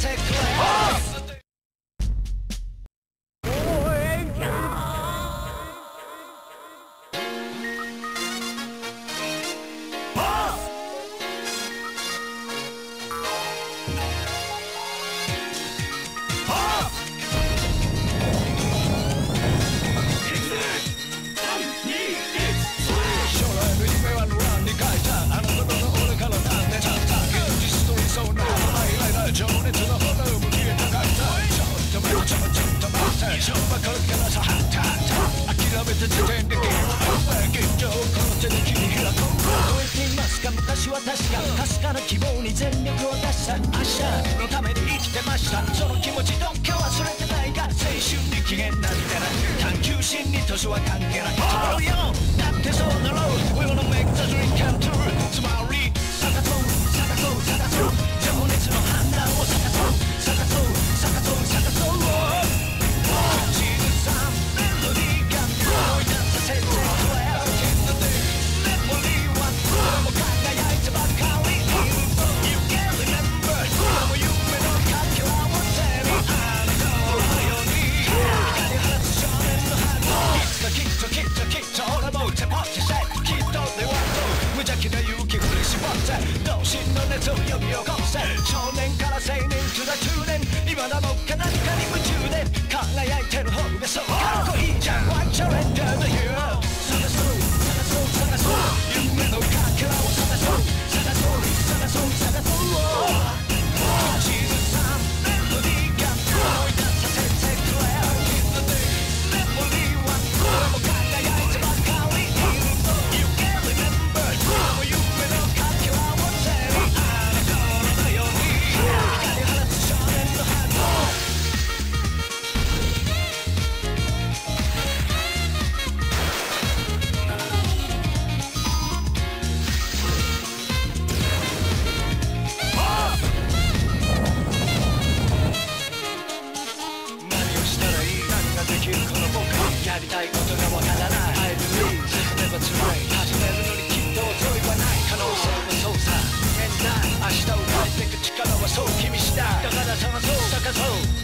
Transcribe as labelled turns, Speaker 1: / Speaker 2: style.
Speaker 1: せくれ情熱の炎も消えたかったちょっと待ってちょっと待ってしょうばこれからさはった諦めた時点でゲームオーバー現状この手で切り開こう超えていますか昔は確かかすかな希望に全力を出した明日のために生きてましたその気持ちどっか忘れてないが青春に期限なんてない探求心に年は関係ないそうよだってそうだろう We wanna make the dream come true つまり探そう探そう探そう情熱の花を探そう探そう探そう探そう口ずさんメロディーが思い出させてくれメモリーはもう輝いてばかり You can remember 今も夢のかけらを背にあなたのように光放つ少年の花いつかきっときっときっと俺も手持ちしてきっとではと無邪気な勇気振り絞って同心の熱を呼び起こせ少年から青年to the中年今だもか何かに夢中で輝いてる方がそうかっこいいじゃん One challenger the hero 探そう探そう探そう夢のかけらを探そう探そう探そう探そう口ずさんメロディーが思い出させてくれメモリーは俺も輝いてばかり You can remember 今も夢のかけらを背にあなたのように光放つ少年の花やりたいことがわからない I believe never too late 始めるのにきっと遅いはない可能性の操作無限大明日を変えていく力はそう君次第だから探そう探そう